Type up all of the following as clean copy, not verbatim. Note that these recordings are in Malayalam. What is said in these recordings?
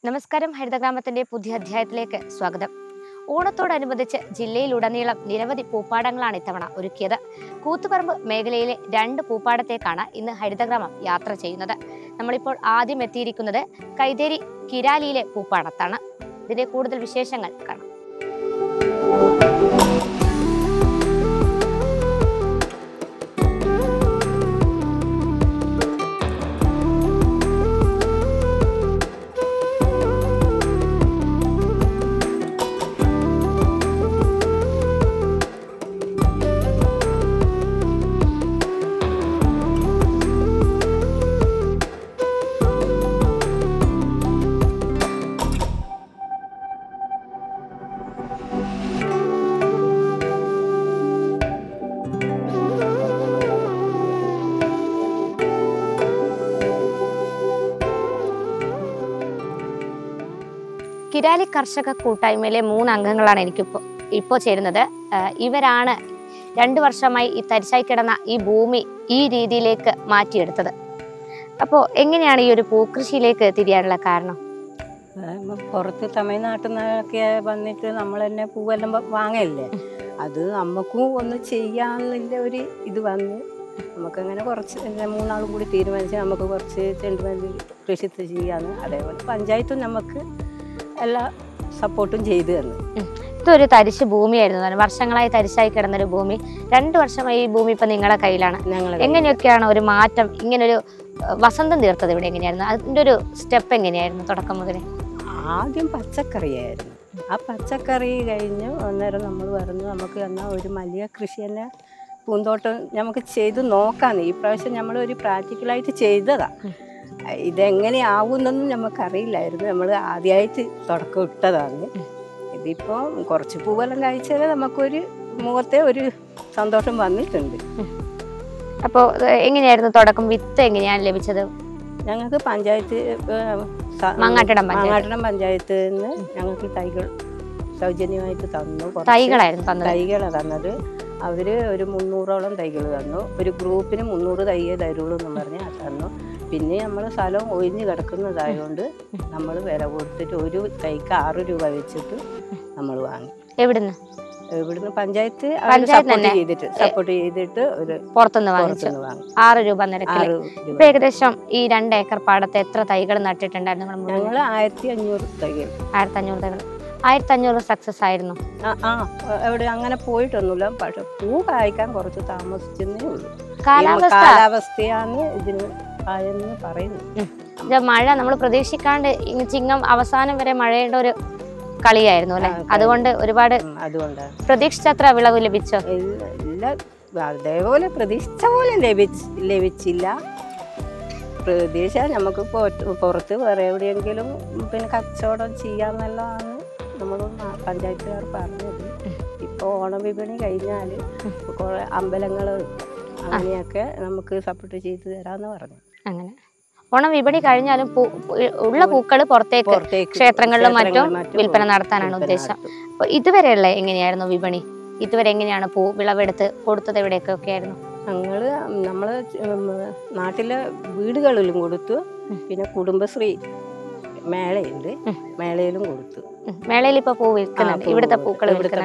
നമസ്കാരം. ഹരിതഗ്രാമത്തിന്റെ പുതിയ അധ്യായത്തിലേക്ക് സ്വാഗതം. ഓണത്തോടനുബന്ധിച്ച് ജില്ലയിലുടനീളം നിരവധി പൂപ്പാടങ്ങളാണ് ഇത്തവണ ഒരുക്കിയത്. കൂത്തുപറമ്പ് മേഖലയിലെ 2 പൂപ്പാടത്തേക്കാണ് ഇന്ന് ഹരിതഗ്രാമം യാത്ര ചെയ്യുന്നത്. നമ്മളിപ്പോൾ ആദ്യം എത്തിയിരിക്കുന്നത് കൈതേരി കിരാലിയിലെ പൂപ്പാടത്താണ്. ഇതിന്റെ കൂടുതൽ വിശേഷങ്ങൾ കാണാം. കിരാലി കർഷക കൂട്ടായ്മയിലെ 3 അംഗങ്ങളാണ് എനിക്കിപ്പോൾ ചേരുന്നത്. ഇവരാണ് 2 വർഷമായി ഈ തരിശായി കിടന്ന ഈ ഭൂമി ഈ രീതിയിലേക്ക് മാറ്റിയെടുത്തത്. അപ്പോൾ എങ്ങനെയാണ് ഈ ഒരു പൂക്കൃഷിയിലേക്ക് തിരിയാനുള്ള കാരണം? പുറത്ത് തമിഴ്നാട്ടിൽ നിന്നൊക്കെ വന്നിട്ട് നമ്മൾ തന്നെ പൂവെല്ലാം വാങ്ങല്ലേ, അത് നമുക്കും ഒന്ന് ചെയ്യാന്നുള്ള ഒരു ഇത് വന്ന് നമുക്കങ്ങനെ കുറച്ച് 3 ആളും കൂടി തീരുമാനിച്ച് നമുക്ക് കുറച്ച് ചെണ്ടുമല്ലി കൃഷി ചെയ്യാന്ന്. അതേപോലെ പഞ്ചായത്തും നമുക്ക് എല്ലാ സപ്പോർട്ടും ചെയ്തു തന്നു. ഇതൊരു തരിശ് ഭൂമിയായിരുന്നു, വർഷങ്ങളായി തരിശായി കിടന്നൊരു ഭൂമി. 2 വർഷമായി ഈ ഭൂമി ഇപ്പൊ നിങ്ങളുടെ കയ്യിലാണ്. എങ്ങനെയൊക്കെയാണ് ഒരു മാറ്റം, ഇങ്ങനൊരു വസന്തം തീർത്തത് ഇവിടെ എങ്ങനെയായിരുന്നു? അതിന്റെ ഒരു സ്റ്റെപ്പ് എങ്ങനെയായിരുന്നു തുടക്കം മുതൽ? ആദ്യം പച്ചക്കറിയായിരുന്നു. ആ പച്ചക്കറി കഴിഞ്ഞ് അന്നേരം നമ്മൾ പറഞ്ഞു നമുക്ക് എന്നാൽ ഒരു മല്ലിക കൃഷി തന്നെ പൂന്തോട്ടം നമുക്ക് ചെയ്ത് നോക്കാന്ന്. ഈ പ്രാവശ്യം നമ്മൾ ഒരു പ്രാക്ടിക്കലായിട്ട് ചെയ്തതാ. ഇതെങ്ങനെയാവുന്നൊന്നും നമുക്കറിയില്ലായിരുന്നു. നമ്മൾ ആദ്യമായിട്ട് തുടക്കം ഇട്ടതാണ്. ഇതിപ്പോൾ കുറച്ച് പൂവെല്ലാം കഴിച്ചാൽ നമുക്കൊരു മുഖത്തെ ഒരു സന്തോഷം വന്നിട്ടുണ്ട്. അപ്പോൾ എങ്ങനെയായിരുന്നു തുടക്കം? വിത്ത് എങ്ങനെയാണ് ലഭിച്ചത്? ഞങ്ങൾക്ക് പഞ്ചായത്ത് മാങ്ങാട്ടടം പഞ്ചായത്തിൽ നിന്ന് ഞങ്ങൾക്ക് തൈകൾ സൗജന്യമായിട്ട് തന്നു. തൈകളാണ് തന്നത്. അവർ ഒരു 300ഓളം തൈകൾ തന്നു. ഒരു ഗ്രൂപ്പിന് 300 തൈയേ തരുള്ളൂ എന്ന് പറഞ്ഞ് തന്നു. പിന്നെ നമ്മൾ സ്ഥലം ഒഴിഞ്ഞ് കിടക്കുന്നതായതുകൊണ്ട് നമ്മൾ വില കൊടുത്തിട്ട് ഒരു തൈക്ക് 6 രൂപ വെച്ചിട്ട് നമ്മൾ വാങ്ങി. ഇവിടുന്ന് പഞ്ചായത്ത് സപ്പോർട്ട് ചെയ്തിട്ട് ഒരു പുറത്തുനിന്ന് വാങ്ങി 6 രൂപ നിരക്കിൽ. ഏകദേശം ഈ 2 ഏക്കർ പാടത്ത് എത്ര തൈകൾ നട്ടിട്ടുണ്ടായിരുന്നു? ഞങ്ങൾ 1500 തൈകൾ. 1500 സക്സസ് ആയിരുന്നു. എവിടെ അങ്ങനെ പോയിട്ടൊന്നുമില്ല. പക്ഷെ പൂ കായ്ക്കാൻ കുറച്ച് താമസിച്ചെന്നേ ഉള്ളൂ. കാലാവസ്ഥയാണ് ഇതിന് ആയെന്ന് പറയുന്നു. മഴ നമ്മൾ പ്രതീക്ഷിക്കാണ്ട് ചിങ്ങം അവസാനം വരെ മഴയുടെ ഒരു കളിയായിരുന്നു അല്ലെ? അതുകൊണ്ട് ഒരുപാട് പ്രതീക്ഷിച്ചത്ര വിളവ് ലഭിച്ചോ? ഇല്ല, അതേപോലെ പ്രതീക്ഷിച്ച പോലെ ലഭിച്ചില്ല. പ്രതീക്ഷ നമുക്ക് പുറത്ത് വേറെ എവിടെയെങ്കിലും പിന്നെ കച്ചവടം ചെയ്യാമെന്നുള്ളതാണ് നമ്മൾ പഞ്ചായത്തുകാർ പറഞ്ഞത്. ഇപ്പോൾ ഓണവിപണി കഴിഞ്ഞാൽ കുറെ അമ്പലങ്ങൾ അങ്ങനെയൊക്കെ നമുക്ക് സപ്പോർട്ട് ചെയ്ത് തരാമെന്ന് പറഞ്ഞു. അങ്ങനെ ഓണം വിപണി കഴിഞ്ഞാലും ഉള്ള പൂക്കൾ പുറത്തേക്ക് ക്ഷേത്രങ്ങളിലും മറ്റും വിൽപ്പന നടത്താനാണ് ഉദ്ദേശം. അപ്പൊ ഇതുവരെയുള്ള എങ്ങനെയായിരുന്നു വിപണി? ഇതുവരെ എങ്ങനെയാണ് പൂ വിളവെടുത്ത് കൊടുത്തത്? എവിടെയൊക്കെ ആയിരുന്നു? നമ്മള് നാട്ടിലെ വീടുകളിലും കൊടുത്തു. പിന്നെ കുടുംബശ്രീ മേളയുണ്ട്, മേളയിലും കൊടുത്തു. മേളയിൽ ഇപ്പൊ പൂ വിൽക്കുന്നുണ്ട്. ഇവിടുത്തെ പൂക്കൾ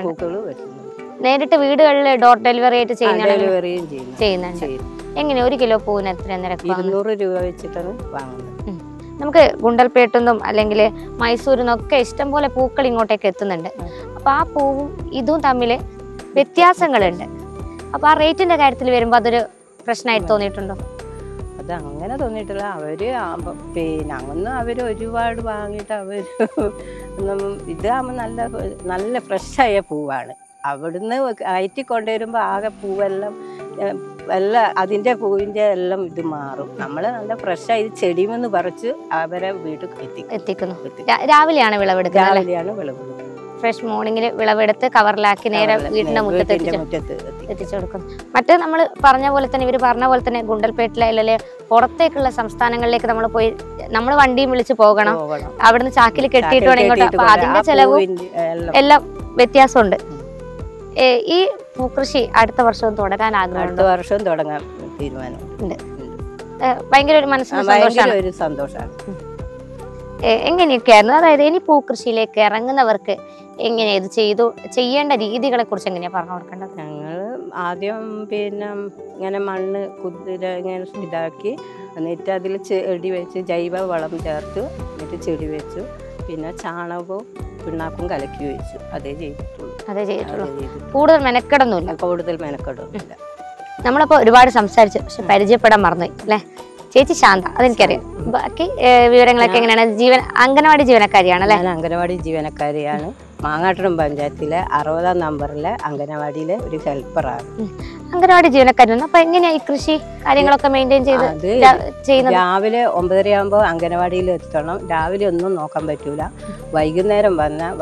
നേരിട്ട് വീടുകളിൽ ഡോർ ഡെലിവറി ആയിട്ട് ചെയ്യുന്നുണ്ട്. എങ്ങനെ 1 കിലോ പൂവിന് എത്ര നിരക്ക്? 200 രൂപ വെച്ചിട്ടാണ് വാങ്ങുന്നത്. നമുക്ക് ഗുണ്ടൽപേട്ടുന്നും അല്ലെങ്കിൽ മൈസൂരിൽ നിന്നൊക്കെ ഇഷ്ടംപോലെ പൂക്കൾ ഇങ്ങോട്ടേക്ക് എത്തുന്നുണ്ട്. അപ്പൊ ആ പൂവും ഇതും തമ്മിൽ വ്യത്യാസങ്ങളുണ്ട്. അപ്പൊ ആ റേറ്റിന്റെ കാര്യത്തിൽ വരുമ്പോ അതൊരു പ്രശ്നമായിട്ട് തോന്നിയിട്ടുണ്ടോ? അത് അങ്ങനെ തോന്നിയിട്ടില്ല. അവര് പിന്നെ അങ്ങനെ അവര് ഒരുപാട് വാങ്ങിയിട്ട് ഇതാകുമ്പോൾ നല്ല ഫ്രഷായ പൂവാണ്. അവിടുന്ന് കയറ്റി കൊണ്ടുവരുമ്പോൾ ആകെ പൂവെല്ലാം അതിൻ്റെ പൂവിൻ്റെ എല്ലാം ഇത് മാറും. നമ്മൾ നല്ല ഫ്രഷായി ചെടിമെന്ന് പറിച്ച് അവരെ വീട്ടിൽ എത്തിക്കുന്നു. രാവിലെയാണ് വിളവെടുക്കുന്നത്. ഫ്രഷ് മോർണിംഗിൽ വിളവെടുത്ത് കവറിലാക്കി നേരെ വീടിന്റെ മുറ്റത്ത് എത്തിച്ചു കൊടുക്കുന്നു. മറ്റേ നമ്മൾ പറഞ്ഞ പോലെ തന്നെ ഇവർ പറഞ്ഞ പോലെ തന്നെ ഗുണ്ടൽപേട്ടിലെ അല്ലെങ്കിൽ പുറത്തേക്കുള്ള സംസ്ഥാനങ്ങളിലേക്ക് നമ്മൾ പോയി നമ്മൾ വണ്ടിയും വിളിച്ച് പോകണം. അവിടുന്ന് ചാക്കിൽ കെട്ടിയിട്ട് വേണം ഇങ്ങോട്ട്. അപ്പൊ അതിന്റെ ചെലവും എല്ലാം വ്യത്യാസമുണ്ട്. ഈ പൂക്കൃഷി അടുത്ത വർഷവും തുടരാൻ ആഗ്രഹമുണ്ട്? അടുത്ത വർഷവും തുടങ്ങാൻ തീരുമാനമുണ്ട്. ഭയങ്കര ഒരു മനസ്സിന് സന്തോഷമാണ്. എങ്ങനെയൊക്കെയായിരുന്നു? അതായത് ഇനി പൂക്കൃഷിയിലേക്ക് ഇറങ്ങുന്നവർക്ക് എങ്ങനെ ഇത് ചെയ്യേണ്ട രീതികളെ കുറിച്ച് എങ്ങനെയാ പറഞ്ഞു കൊടുക്കേണ്ടത്? ഞങ്ങൾ ആദ്യം പിന്നെ ഇങ്ങനെ മണ്ണ് ഇങ്ങനെ ഇതാക്കി, എന്നിട്ട് അതിൽ ചെടി വെച്ച് ജൈവ വളം ചേർത്ത് എന്നിട്ട് ചെടി വെച്ചു. പിന്നെ ചാണകവും പിണ്ണാക്കും കലക്കി വെച്ചു. അതേ ചെയ്തിട്ടുള്ളൂ. കൂടുതൽ മെനക്കെടൊന്നുമില്ല. കൂടുതൽ മെനക്കെടൊന്നുമില്ല. നമ്മളപ്പോ ഒരുപാട് സംസാരിച്ചു, പക്ഷെ പരിചയപ്പെടാൻ മറന്നുപോയി അല്ലേ? ചേച്ചി ശാന്ത, അതെനിക്കറിയാം. ബാക്കി വിവരങ്ങളൊക്കെ എങ്ങനെയാണ്? അംഗനവാടി ജീവനക്കാരിയാണല്ലേ? ഞാൻ അംഗനവാടി ജീവനക്കാരിയാണ്. മാങ്ങാട്ടുളം പഞ്ചായത്തിലെ 60-ാം നമ്പറിലെ അംഗനവാടിയിലെ ഒരു ഹെൽപ്പറാണ്. അംഗനവാടി ജീവനക്കാരാണ്. അപ്പൊ എങ്ങനെയാ ഈ കൃഷി കാര്യങ്ങളൊക്കെ മെയിൻറ്റെയിൻ ചെയ്യുന്നത്? രാവിലെ 9:30 അംഗനവാടിയിൽ എത്തണം. രാവിലെ ഒന്നും നോക്കാൻ പറ്റൂല. വൈകുന്നേരം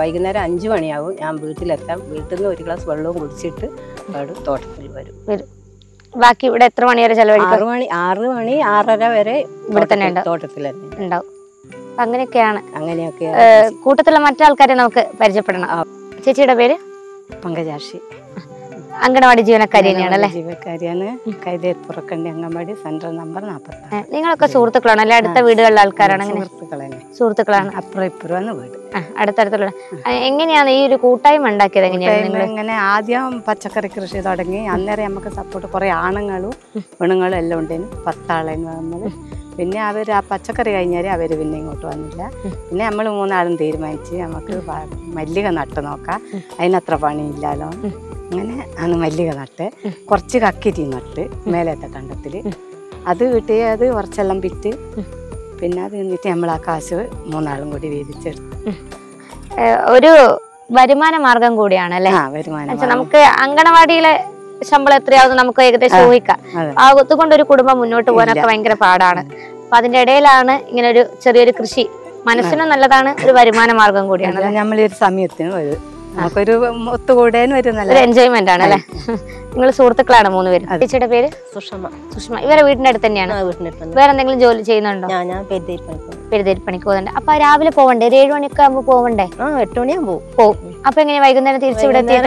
5 മണിയാവും ഞാൻ വീട്ടിലെത്താം. വീട്ടിൽ നിന്ന് ഒരു ഗ്ലാസ് വെള്ളവും കുടിച്ചിട്ട് അവിടെ തോട്ടത്തിൽ വരും. ബാക്കി ഇവിടെ എത്ര മണി വരെ ചെലവഴിക്കും? 6 മണി 6:30 വരെ ഇവിടെ തന്നെ തോട്ടത്തിൽ ഉണ്ടാവും. അങ്ങനെയൊക്കെയാണ്. കൂട്ടത്തിലുള്ള മറ്റാൾക്കാരെ നമുക്ക് പരിചയപ്പെടണം. ചേച്ചിയുടെ പേര്? പങ്കജാക്ഷി. അംഗനവാടി ജീവനക്കാരി തന്നെയാണല്ലേ? ജീവനക്കാരിയാണ്. Kaitheppurakkandi anganwadi central number 40. നിങ്ങളൊക്കെ സുഹൃത്തുക്കളാണ് അല്ലെ? അടുത്ത വീടുകളിലെ ആൾക്കാരാണ്? സുഹൃത്തുക്കളാണ്. അപ്പുറം ഇപ്പുറം വീട്, അടുത്തടുത്തുള്ള. എങ്ങനെയാണ് ഈ ഒരു കൂട്ടായ്മ ഉണ്ടാക്കിയത്? എങ്ങനെയാണ്? ഇങ്ങനെ ആദ്യം പച്ചക്കറി കൃഷി തുടങ്ങി. അന്നേരം നമുക്ക് സപ്പോർട്ട് കുറെ ആണുങ്ങളും പെണ്ണുങ്ങളും എല്ലാം ഉണ്ടേനും. 10 ആളെന്ന് പറഞ്ഞത്. പിന്നെ അവർ ആ പച്ചക്കറി കഴിഞ്ഞാൽ അവർ പിന്നെ ഇങ്ങോട്ട് വന്നില്ല. പിന്നെ നമ്മൾ 3 ആളും തീരുമാനിച്ച് നമുക്ക് മല്ലിക നട്ട് നോക്കാം, അതിനത്ര പണിയില്ലല്ലോ. അങ്ങനെ ആണ് മല്ലിക നട്ട്. കുറച്ച് കക്കിരി നട്ട് മേലത്തെ കണ്ടത്തിൽ. അത് കിട്ടി. അത് കുറച്ചെല്ലാം വിറ്റ് പിന്നെ അത് എന്നിട്ട് നമ്മൾ ആ കാശ് 3 ആളും കൂടി വീതിച്ചെടുത്തു. ഒരു വരുമാന മാർഗം കൂടിയാണല്ലേ? വരുമാനം. നമുക്ക് അംഗനവാടിയിലെ ശമ്പളം എത്രയാവുന്ന നമുക്ക് ഏകദേശം ഊഹിക്കാം. അതുകൊണ്ട് ഒരു കുടുംബം മുന്നോട്ട് പോകാനൊക്കെ ഭയങ്കര പാടാണ്. അപ്പൊ അതിന്റെ ഇടയിലാണ് ഇങ്ങനെ ഒരു ചെറിയൊരു കൃഷി. മനസ്സിനും നല്ലതാണ്, ഒരു വരുമാന മാർഗം കൂടിയാണ്. നമ്മളൊരു സമയത്തിന് നമുക്കൊരു ഒത്തുകൂടാനും ഒരു നല്ല എൻജോയ്മെന്റ് ആണ് അല്ലെ? നിങ്ങൾ സുഹൃത്തുക്കളാണ് 3 പേരും. ചേച്ചിയുടെ പേര്? സുഷമ. ഇവരെ വീടിന്റെ അടുത്ത് തന്നെയാണ്? വേറെ എന്തെങ്കിലും ജോലി ചെയ്യുന്നുണ്ടോ? പെരുതേരിപ്പണിക്ക് പോകുന്നുണ്ട്. അപ്പൊ രാവിലെ പോവണ്ടേ? 7 മണിയൊക്കെ ആകുമ്പോ പോവണ്ടേ? 8 മണിയാകുമ്പോ പോവും. അപ്പൊ എങ്ങനെ വൈകുന്നേരം തിരിച്ച് ഇവിടെ എത്തിയിട്ട്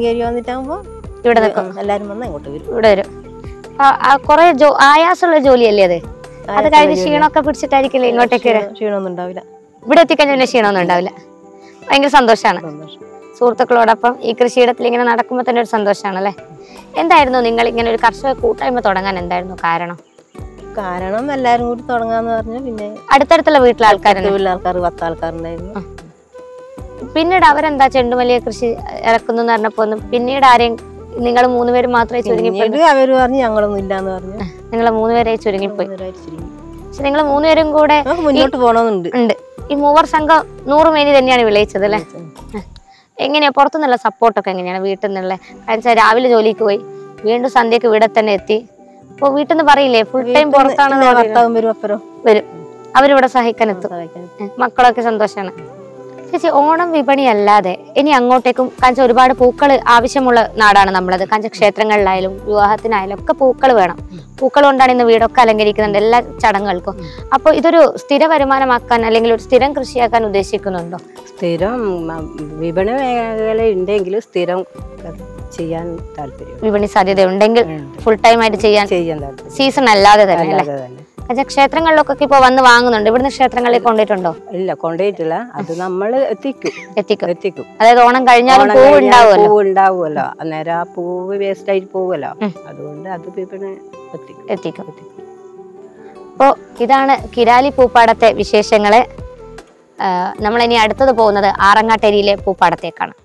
ഇവിടെ നിൽക്കും? ഇവിടെ വരും. കൊറേ ആയാസമുള്ള ജോലിയല്ലേ അത്? അത് കഴിഞ്ഞ് ക്ഷീണമൊക്കെ പിടിച്ചിട്ടായിരിക്കില്ലേ ഇങ്ങോട്ടേക്ക് വരാം? ക്ഷീണമൊന്നും ഉണ്ടാവില്ല. ഇവിടെ എത്തിക്കഴിഞ്ഞാൽ പിന്നെ ക്ഷീണമൊന്നും ഉണ്ടാവില്ല. ഭയങ്കര സന്തോഷമാണ്. സുഹൃത്തുക്കളോടൊപ്പം ഈ കൃഷിയിടത്തിൽ ഇങ്ങനെ നടക്കുമ്പോൾ തന്നെ ഒരു സന്തോഷമാണല്ലേ? എന്തായിരുന്നു നിങ്ങൾ ഇങ്ങനെ ഒരു കർഷക കൂട്ടായ്മ തുടങ്ങാൻ എന്തായിരുന്നു കാരണം? എല്ലാരും കൂടി തുടങ്ങാന്ന് പറഞ്ഞു. പിന്നെ അടുത്തടുത്തുള്ള വീട്ടിലെ ആൾക്കാർ 10 ആൾക്കാരുണ്ടായിരുന്നു. പിന്നീട് അവരെന്താ ചെണ്ടുമല്ലിയെ കൃഷി ഇറക്കുന്നു പറഞ്ഞപ്പോ പിന്നീട് ആരെയും നിങ്ങൾ 3 പേര് മാത്രമേ ചുരുങ്ങിപ്പോയി? അവര് പറഞ്ഞു ഞങ്ങളൊന്നും ഇല്ലാന്ന് പറഞ്ഞു. നിങ്ങൾ 3 പേരെ ചുരുങ്ങിപ്പോയി. പക്ഷെ നിങ്ങൾ 3 പേരും കൂടെ മുന്നോട്ട് പോകണമെന്നുണ്ട്. ഈ മൂവർ സംഘം 100 മേനി തന്നെയാണ് വിളയിച്ചത് അല്ലെ? എങ്ങനെയാ പുറത്തുനിന്നുള്ള സപ്പോർട്ടൊക്കെ എങ്ങനെയാണ്? വീട്ടിൽ നിന്നുള്ള കാരണം രാവിലെ ജോലിക്ക് പോയി വീണ്ടും സന്ധ്യക്ക് ഇവിടെ തന്നെ എത്തി. അപ്പൊ വീട്ടിൽ നിന്ന് പറയില്ലേ ഫുൾ ടൈം പുറത്താണെന്ന്? വരും. അവരിവിടെ സഹായിക്കാൻ എത്തും. മക്കളൊക്കെ സന്തോഷമാണ്. ചേച്ചി, ഓണം വിപണി അല്ലാതെ ഇനി അങ്ങോട്ടേക്കും കാരണം ഒരുപാട് പൂക്കൾ ആവശ്യമുള്ള നാടാണ് നമ്മളത്. കാരണം ക്ഷേത്രങ്ങളിലായാലും വിവാഹത്തിനായാലും ഒക്കെ പൂക്കൾ വേണം. പൂക്കൾ കൊണ്ടാണ് ഇന്ന് വീടൊക്കെ അലങ്കരിക്കുന്നുണ്ട് എല്ലാ ചടങ്ങുകൾക്കും. അപ്പോൾ ഇതൊരു സ്ഥിര വരുമാനമാക്കാൻ അല്ലെങ്കിൽ ഒരു സ്ഥിരം കൃഷിയാക്കാൻ ഉദ്ദേശിക്കുന്നുണ്ടോ? സ്ഥിരം വിപണി മേഖല ഉണ്ടെങ്കിൽ സ്ഥിരം ചെയ്യാൻ താല്പര്യം. വിപണി സാധ്യത ഉണ്ടെങ്കിൽ ഫുൾ ടൈം ആയിട്ട് ചെയ്യാൻ സീസൺ അല്ലാതെ തന്നെ. ക്ഷേത്രങ്ങളിലൊക്കെ ഇപ്പൊ വന്ന് വാങ്ങുന്നുണ്ട്. ഇവിടുന്ന് ക്ഷേത്രങ്ങളിൽ കൊണ്ടിട്ടുണ്ടോ? ഇല്ല, കൊണ്ടുപോയിട്ടില്ല. അത് നമ്മൾ എത്തിക്കും. അതായത് ഓണം കഴിഞ്ഞാലും പൂവ് ഉണ്ടാവുമല്ലോ. അന്നേരം ആ പൂവ് വേസ്റ്റ് ആയിട്ട് പോവുമല്ലോ. അതുകൊണ്ട് അത് എത്തിക്കും. അപ്പോ ഇതാണ് കിരാലി പൂപ്പാടത്തെ വിശേഷങ്ങള്. നമ്മളിനി അടുത്തത് പോകുന്നത് ആറങ്ങാട്ടേരിയിലെ പൂപ്പാടത്തേക്കാണ്.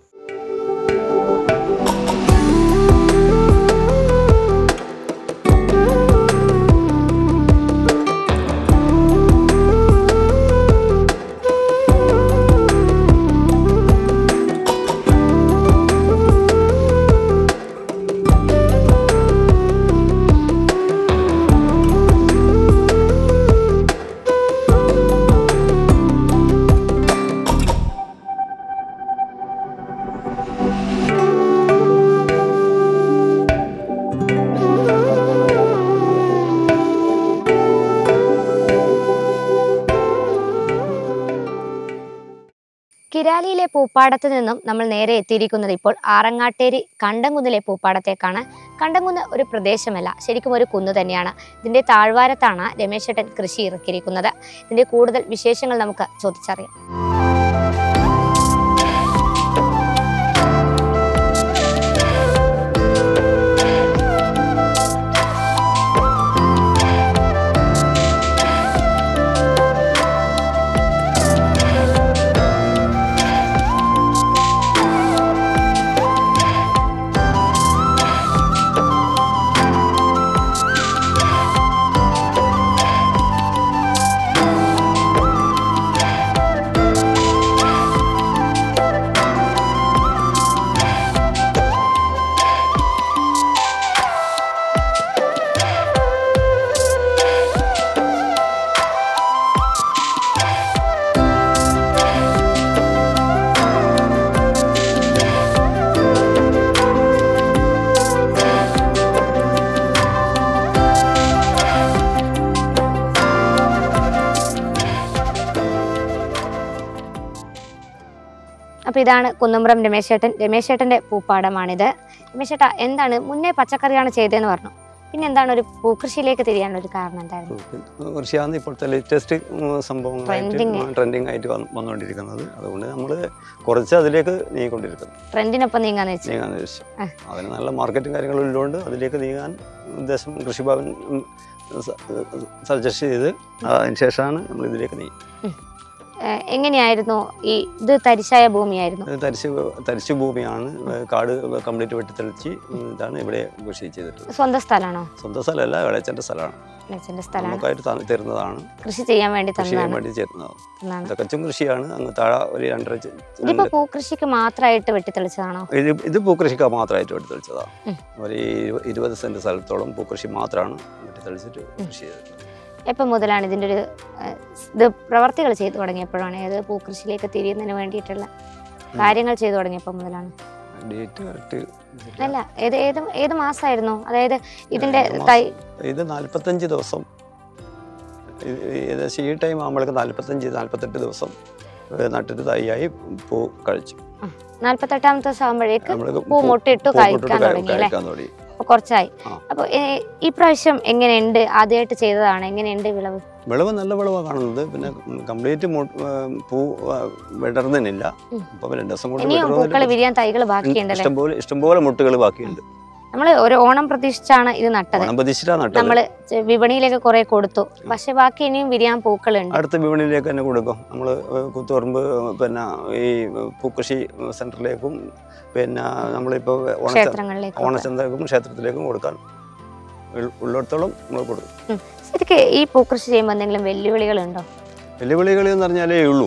ചിരാലിയിലെ പൂപ്പാടത്ത് നിന്നും നമ്മൾ നേരെ എത്തിയിരിക്കുന്നത് ഇപ്പോൾ ആറങ്ങാട്ടേരി കണ്ടംകുന്നിലെ പൂപ്പാടത്തേക്കാണ്. കണ്ടംകുന്ന് ഒരു പ്രദേശമല്ല, ശരിക്കും ഒരു കുന്ന് തന്നെയാണ്. ഇതിന്റെ താഴ്വാരത്താണ് രമേശേട്ടൻ കൃഷി ഇറക്കിയിരിക്കുന്നത്. ഇതിന്റെ കൂടുതൽ വിശേഷങ്ങൾ നമുക്ക് ചോദിച്ചറിയാം. അപ്പോൾ ഇതാണ് കുന്നുംപുറം രമേശേട്ടൻ്റെ പൂപ്പാടമാണിത്. രമേശേട്ടാ, എന്താണ് മുന്നേ പച്ചക്കറിയാണ് ചെയ്തതെന്ന് പറഞ്ഞു, പിന്നെ എന്താണ് ഒരു പൂക്കൃഷിയിലേക്ക് തിരിയാനുള്ള ഒരു കാരണം എന്തായിരുന്നു? കൃഷിയാണ് ഇപ്പോഴത്തെ ലേറ്റസ്റ്റ് സംഭവങ്ങളായിട്ട് ട്രെൻഡിങ് ആയിട്ട് വന്നുകൊണ്ടിരിക്കുന്നത്. അതുകൊണ്ട് നമ്മൾ കുറച്ച് അതിലേക്ക് നീങ്ങിക്കൊണ്ടിരിക്കുന്നു. ട്രെൻഡിനൊപ്പം നീങ്ങാന്ന് വെച്ചു. അതിന് നല്ല മാർക്കറ്റും കാര്യങ്ങളും ഉള്ളതുകൊണ്ട് അതിലേക്ക് നീങ്ങാൻ ഉദ്ദേശം കൃഷിഭവൻ സജസ്റ്റ് ചെയ്ത് അതിന് ശേഷമാണ് നമ്മൾ ഇതിലേക്ക് നീങ്ങി. എങ്ങനെയായിരുന്നു ഈ ഇത്? തരിശായ ഭൂമിയായിരുന്നു? തരിശു ഭൂമിയാണ്. കാട് കംപ്ലീറ്റ് വെട്ടിത്തെളിച്ച് ഇതാണ് ഇവിടെ കൃഷി ചെയ്തിട്ടുള്ളത്. സ്വന്തം സ്ഥലമാണോ? സ്വന്തം സ്ഥലമല്ല, വെളച്ചന്റെ സ്ഥലമാണ്. നമുക്കായിട്ട് തരുന്നതാണ്. കൃഷി ചെയ്യാൻ വേണ്ടി ചേരുന്നതാണ്. തികച്ചും കൃഷിയാണ്. അങ്ങ് താഴെ ഒരു 2.5 പൂക്കൃഷിക്ക് മാത്രമായിട്ട് വെട്ടിത്തെളിച്ചതാണോ? ഇത് പൂക്കൃഷിക്ക് മാത്രമായിട്ട് വെട്ടിത്തെളിച്ചതാണ്. ഒരു 20 സെന്റ് സ്ഥലത്തോളം പൂക്കൃഷി മാത്രമാണ് വെട്ടിത്തെളിച്ചിട്ട് കൃഷി ചെയ്തിട്ടുള്ളത്. എപ്പോൾ മുതലാണ് ഇതിൻ്റെ ഒരു ഇത് പ്രവർത്തികൾ ചെയ്തു തുടങ്ങിയപ്പോഴാണ്? ഏത് പൂക്കൃഷിയിലേക്ക് തിരിയുന്നതിന് വേണ്ടിയിട്ടുള്ള കാര്യങ്ങൾ ചെയ്തു തുടങ്ങിയപ്പോൾ മുതലാണ്? അല്ല, ഏത് മാസമായിരുന്നു? അതായത് ഇതിന്റെ ഇത് 45 ദിവസം, ഏകദേശം ഈ ടൈം ആകുമ്പോഴേക്ക് 45-48 ദിവസം നട്ടിട്ട് തൈയായി പൂ കഴിച്ചു. 48ാമത്തെ ദിവസം ആകുമ്പോഴേക്ക് പൂ മുട്ടിട്ടു കഴിക്കാൻ തുടങ്ങി അല്ലേ? കുറച്ചായി. അപ്പൊ ഈ പ്രാവശ്യം എങ്ങനെയുണ്ട്? ആദ്യമായിട്ട് ചെയ്തതാണ്, എങ്ങനെയുണ്ട് വിളവ്? വിളവ് നല്ല വിളവാണ് കാണുന്നത്. പിന്നെ കംപ്ലീറ്റ് പൂ വിടർന്നില്ല. പൂക്കൾ വിരിയാൻ തൈകൾ ബാക്കിയുണ്ടല്ലോ, ഇഷ്ടംപോലെ മുട്ടുകൾ ബാക്കിയുണ്ട്. നമ്മള് ഒരു ഓണം പ്രതീക്ഷിച്ചാണ് ഇത് നട്ടത്. നമ്മള് വിപണിയിലേക്ക് കുറെ കൊടുത്തു, പക്ഷെ ബാക്കി ഇനിയും വിരിയാൻ പൂക്കളുണ്ട്. അടുത്ത വിപണിയിലേക്ക് തന്നെ കൊടുക്കും. നമ്മള് കൂത്തുപറമ്പ് പിന്നെ ഈ പൂക്കൃഷി സെന്ററിലേക്കും പിന്നെ നമ്മളിപ്പോ ഓണച്ചന്തക്കും ക്ഷേത്രത്തിലേക്കും കൊടുക്കാൻ ഉള്ളിടത്തോളം നമ്മൾ കൊടുക്കും. ശരിക്കും ഈ പൂക്കൃഷി ചെയ്യുമ്പോൾ എന്തെങ്കിലും വെല്ലുവിളികളുണ്ടോ? വെല്ലുവിളികൾ എന്ന് പറഞ്ഞാലേ ഉള്ളൂ.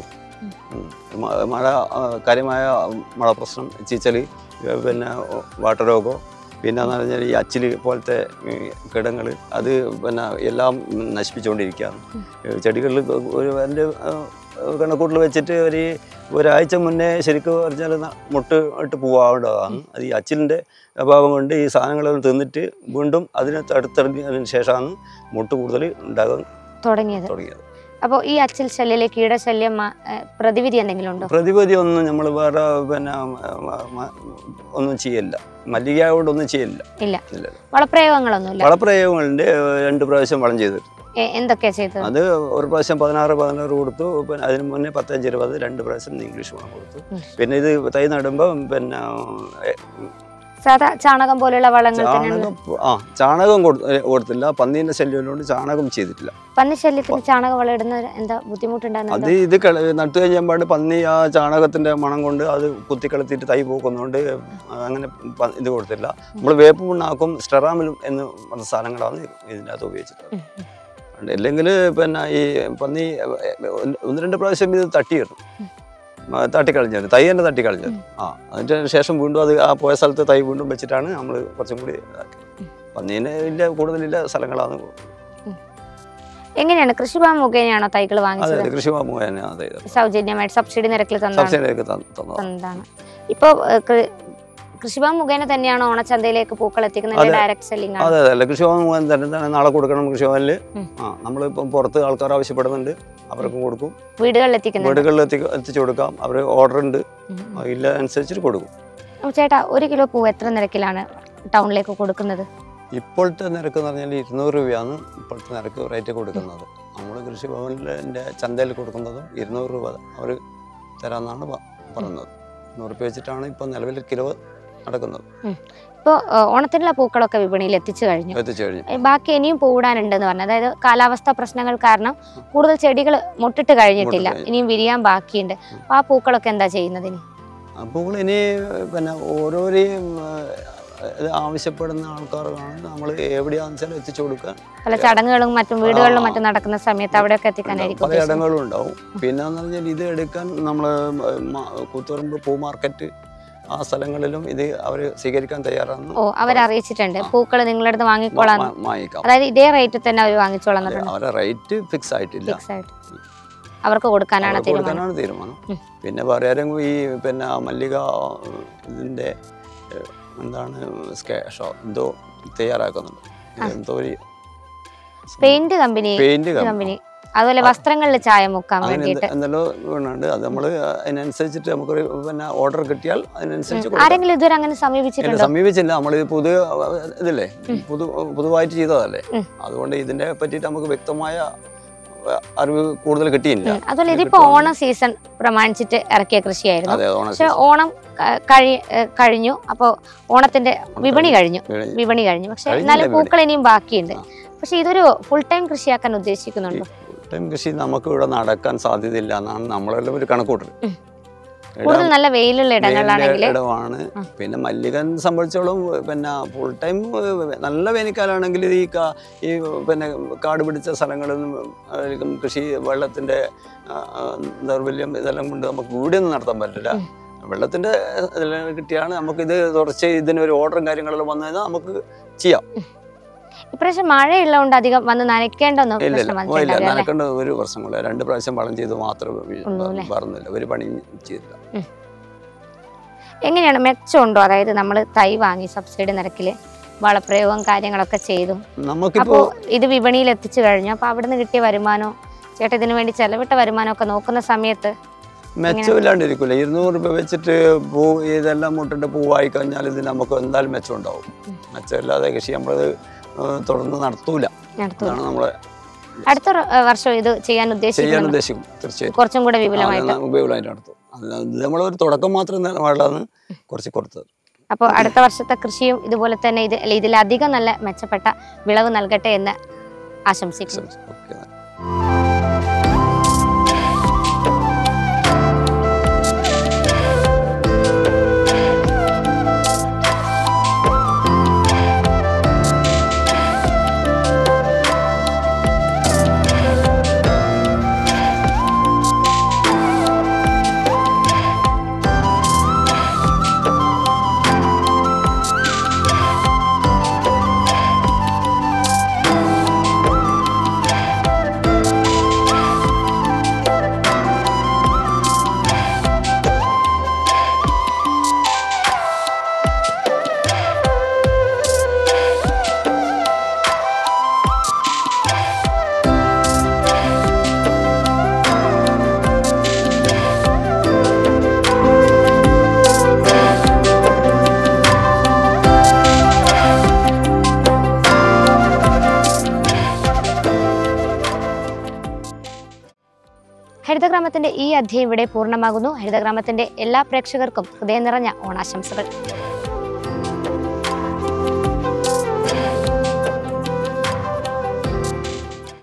കാര്യമായ മഴ പ്രശ്നം, ചീച്ചല്, പിന്നെ വാട്ടർ രോഗം, പിന്നെ എന്ന് പറഞ്ഞാൽ ഈ അച്ചിൽ പോലത്തെ കീടങ്ങൾ, അത് പിന്നെ എല്ലാം നശിപ്പിച്ചുകൊണ്ടിരിക്കുകയാണ്. ചെടികളിൽ ഒരു എൻ്റെ കണക്കൂട്ടിൽ വെച്ചിട്ട് ഒരാഴ്ച മുന്നേ ശരിക്കും പറഞ്ഞാൽ മുട്ട് ഇട്ട് പോവാണ്ടതാണ്. അത് ഈ അച്ചിലിൻ്റെ അഭാവം കൊണ്ട് ഈ സാധനങ്ങളെല്ലാം തിന്നിട്ട് വീണ്ടും അതിനെ തടുത്തെറിഞ്ഞതിന് ശേഷമാണ് മുട്ട് കൂടുതൽ ഉണ്ടാകാൻ തുടങ്ങിയത്. അപ്പോൾ ഈ അച്ചിൽ ശല്യം, കീടശല്യം പ്രതിവിധി എന്തെങ്കിലും ഉണ്ടോ? പ്രതിവിധി ഒന്നും നമ്മൾ വേറെ പിന്നെ ഒന്നും ചെയ്യില്ല. മല്ലികയോടൊന്നും ചെയ്യില്ല. വളപ്രയോഗങ്ങളൊന്നുമില്ല. വളപ്രയോഗങ്ങളുണ്ട്. 2 പ്രാവശ്യം വളം ചെയ്തിട്ട്. എന്തൊക്കെയാ ചെയ്തത്? അത് ഒരു പ്രാവശ്യം 16 കൊടുത്തു. പിന്നെ അതിന് മുന്നേ 15-20 2 പ്രാവശ്യം ഇംഗ്ലീഷ് വളം കൊടുത്തു. പിന്നെ ഇത് തൈ നടുമ്പോൾ പിന്നെ സാധാ ചാണകം പോലുള്ള വളങ്ങൾ? ചാണകം കൊടുത്തില്ല. പന്നീന്റെ ശല്യം കൊണ്ട് ചാണകം ചെയ്തിട്ടില്ല. പന്നി ശല്യത്തിന് ചാണക വളം ഇടുന്ന എന്താ ബുദ്ധിമുട്ടുണ്ടാകുന്നത്? അത് ഇത് നട്ടു കഴിഞ്ഞാൽ പന്നി ആ ചാണകത്തിന്റെ മണം കൊണ്ട് അത് കുത്തിക്കളത്തിട്ട് തൈ പോക്കുന്നതുകൊണ്ട് അങ്ങനെ ഇത് കൊടുത്തില്ല. നമ്മൾ വേപ്പ് പുണ്ണാക്കും സ്റ്റെറാമിലും എന്ന് പറഞ്ഞ സാധനങ്ങളാണ് ഇതിനകത്ത് ഉപയോഗിച്ചിട്ടുള്ളത്. അല്ലെങ്കിൽ പിന്നെ ഈ പന്നി 1-2 പ്രാവശ്യം ഇത് തട്ടിക്കളഞ്ഞത്, തൈ തന്നെ തട്ടിക്കളഞ്ഞത്. അതിന് ശേഷം വീണ്ടും അത് ആ പോയ സ്ഥലത്ത് തൈ വീണ്ടും വെച്ചിട്ടാണ് നമ്മൾ കുറച്ചും കൂടി ഇതാക്കിയത്. പന്നീനെ കൂടുതലില്ല സ്ഥലങ്ങളാണ്. എങ്ങനെയാണ്? കൃഷിഭവൻ മുഖേനയാണോ തൈകൾ വാങ്ങിച്ചത്? അതെ, കൃഷിഭവൻ മുഖേന സൗജന്യമായിട്ട് സബ്സിഡി നിരക്കിൽ തന്നതാണ്. ഇപ്പൊ കൃഷിഭവൻ മുഖേന തന്നെയാണോ ഓണച്ചന്തയിലേക്ക് പൂക്കൾ എത്തിക്കുന്നത്? Direct selling? അതെ, കൃഷിഭവൻ മുഖേന തന്നെ നാളെ കൊടുക്കണം കൃഷിഭവനിൽ. നമ്മളിപ്പം പുറത്ത് ആൾക്കാർ ആവശ്യപ്പെടുന്നുണ്ട്, അവർക്കും കൊടുക്കും. വീടുകളിൽ എത്തിച്ചു കൊടുക്കാം. അവർ ഓർഡർ ഉണ്ട്, ഇല്ല അനുസരിച്ചിട്ട് കൊടുക്കും. ചേട്ടാ 1 കിലോ പൂവ് എത്ര നിരക്കിലാണ് ടൗണിലേക്ക് കൊടുക്കുന്നത്? ഇപ്പോഴത്തെ നിരക്ക് എന്ന് പറഞ്ഞാൽ 200 രൂപയാണ് ഇപ്പോഴത്തെ നിരക്ക് റേറ്റ് കൊടുക്കുന്നത്. നമ്മൾ കൃഷിഭവനിലെ ചന്തയിൽ കൊടുക്കുന്നതും 200 രൂപ അവർ തരാമെന്നാണ് പറയുന്നത്. 100 രൂപ വെച്ചിട്ടാണ് ഇപ്പോൾ നിലവിൽ കിലോ നടക്കുന്നത്. ഇപ്പോൾ ഓണത്തിനുള്ള പൂക്കളൊക്കെ വിപണിയിൽ എത്തിച്ചു കഴിഞ്ഞു. ബാക്കി ഇനിയും പൂവിടാനുണ്ടെന്ന് പറഞ്ഞു. അതായത് കാലാവസ്ഥാ പ്രശ്നങ്ങൾ കാരണം കൂടുതൽ ചെടികൾ മുട്ടിട്ട് കഴിഞ്ഞിട്ടില്ല, ഇനിയും വിരിയാൻ ബാക്കിയുണ്ട്. അപ്പോൾ ആ പൂക്കളൊക്കെ എന്താ ചെയ്യുന്നത് ഇനി? പൂക്കൾ ഇനി പിന്നെ ഓരോരോ ആവശ്യപ്പെടുന്ന ആൾക്കാർക്കാണ് നമ്മൾ എവിടെയാണെന്ന് വെച്ചാൽ എത്തിച്ചു കൊടുക്കാൻ. പല ചടങ്ങുകളും മറ്റും വീടുകളിലും മറ്റും നടക്കുന്ന സമയത്ത് അവിടെയൊക്കെ എത്തിക്കാനായിരിക്കും. പല ചടങ്ങുകളും ഉണ്ടാവും. പിന്നെ എന്ന് പറഞ്ഞാൽ ഇത് എടുക്കാൻ നമ്മൾ കൂത്തുപറമ്പ് പൂ മാർക്കറ്റ് ആ സ്ഥലങ്ങളിലും ഇത് അവർ സ്വീകരിക്കാൻ തയ്യാറാണ്. അവരറിയിച്ചിട്ടുണ്ട് പൂക്കൾ നിങ്ങളുടെ അടുത്ത് വാങ്ങിക്കോളാം. അതായത് ഇതേ റേറ്റ് തന്നെ അവർ വാങ്ങിച്ചോളാം. അവരുടെ റേറ്റ് ഫിക്സ് ആയിട്ടില്ല, അവർക്ക് കൊടുക്കാനാണ് തീരുമാനം. പിന്നെ വേറെ ആരെങ്കിലും ഈ പിന്നെ മല്ലിക ഇതിന്റെ എന്താണ് എന്തോ തയ്യാറാക്കുന്നുണ്ട്. എന്തോ ഒരു പെയിന്റ് കമ്പനി അതുപോലെ വസ്ത്രങ്ങളിൽ ചായം മുക്കാൻ വേണ്ടിയിട്ട് എന്തെല്ലോ ഉണ്ട്. അത് നമ്മൾ അതിനനുസരിച്ചിട്ട് നമുക്കൊരു പിന്നെ ഓർഡർ കിട്ടിയാൽ അതിനനുസരിച്ച് ആരെങ്കിലും ഇതുവരെ അങ്ങനെ സമീപിച്ചില്ല. നമ്മൾ ഇതില്ലേ പുതുവായിട്ട് ചെയ്തതല്ലേ, അതുകൊണ്ട് ഇതിനെ പറ്റിയിട്ട് നമുക്ക് വ്യക്തമായ അറിവ് കൂടുതൽ കിട്ടിയില്ല. അതുപോലെ ഇതിപ്പോ ഓണം സീസൺ പ്രമാണിച്ചിട്ട് ഇറക്കിയ കൃഷിയായിരുന്നു. പക്ഷെ ഓണം കഴിഞ്ഞു, അപ്പോൾ ഓണത്തിന്റെ വിപണി കഴിഞ്ഞു. പക്ഷെ എന്നാലും പൂക്കൾ ഇനിയും ബാക്കിയുണ്ട്. പക്ഷെ ഇതൊരു ഫുൾ ടൈം കൃഷിയാക്കാൻ ഉദ്ദേശിക്കുന്നുണ്ടോ? ഫുൾ ടൈം കൃഷി നമുക്ക് ഇവിടെ നടക്കാൻ സാധ്യതയില്ല എന്നാണ് നമ്മളെല്ലാം ഒരു കണക്കൂട്ടൽ. കൂടുതൽ നല്ല വെയിലുള്ള ഇടമാണ്. പിന്നെ മല്ലികൻ സംബന്ധിച്ചോളം പിന്നെ ഫുൾ ടൈം നല്ല വേനൽക്കാലാണെങ്കിൽ ഈ പിന്നെ കാട് പിടിച്ച സ്ഥലങ്ങളിൽ കൃഷി വെള്ളത്തിന്റെ ദൗർബല്യം ഇതെല്ലാം കൊണ്ട് നമുക്ക് ഇവിടെ ഒന്നും നടത്താൻ പറ്റില്ല. വെള്ളത്തിന്റെ കിട്ടിയാണ് നമുക്കിത് തുടർച്ച ഇതിനൊരു ഓർഡറും കാര്യങ്ങളെല്ലാം വന്നു കഴിഞ്ഞാൽ നമുക്ക് ചെയ്യാം. ഇപ്രാവശ്യം മഴയുള്ളതുകൊണ്ട് അധികം വന്ന് നനയ്ക്കേണ്ടെന്നോ? നനക്കേണ്ട ഒരു പ്രശ്നമില്ല. 2 പ്രാവശ്യം വളം ചെയ്ത് മാത്രമേ പറഞ്ഞില്ല, ഒരു പണി ചെയ്തില്ല. എങ്ങനെയാണ് മെച്ചമുണ്ടോ? അതായത് നമ്മൾ തൈ വാങ്ങി സബ്സിഡി നിരക്കിൽ വളപ്രയോഗം കാര്യങ്ങളൊക്കെ ചെയ്തു, അപ്പോൾ ഇത് വിപണിയിൽ എത്തിച്ചു കഴിഞ്ഞു. അപ്പോൾ അവിടെ നിന്ന് കിട്ടിയ വരുമാനോ ചേട്ടാ ഇതിനു വേണ്ടി ചെലവിട്ട വരുമാനമൊക്കെ നോക്കുന്ന സമയത്ത് മെച്ചമില്ലാണ്ടിരിക്കില്ല. 200 രൂപ വെച്ചിട്ട് ഇതെല്ലാം മുട്ടിട്ട് പൂവായി കഴിഞ്ഞാൽ ഇത് നമുക്ക് എന്തായാലും മെച്ചം ഉണ്ടാവും. മെച്ചമില്ലാതെ കൃഷി നമ്മൾ തുടർന്ന് നടത്തൂല. നമ്മളെ അടുത്ത വർഷം ഇത് ചെയ്യാൻ ഉദ്ദേശിക്കും. തീർച്ചയായും കുറച്ചും കൂടെ വിപുലമായിട്ട് നടത്തും. നമ്മളൊരു തുടക്കം മാത്രം വേണ്ടതാണ് കുറച്ച് കൊടുത്തത്. അപ്പോൾ അടുത്ത വർഷത്തെ കൃഷിയും ഇതുപോലെ തന്നെ ഇതിലധികം നല്ല മെച്ചപ്പെട്ട വിളവ് നൽകട്ടെ എന്ന് ആശംസിക്കുന്നു. ഹരിതഗ്രാമത്തിന്റെ ഈ അധ്യായം ഇവിടെ പൂർണ്ണമാകുന്നു. ഹരിതഗ്രാമത്തിന്റെ എല്ലാ പ്രേക്ഷകർക്കും ഹൃദയം നിറഞ്ഞ ഓണാശംസകൾ.